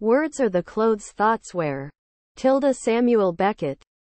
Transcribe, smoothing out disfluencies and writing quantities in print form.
Words are the clothes thoughts wear. Tilda Samuel Beckett.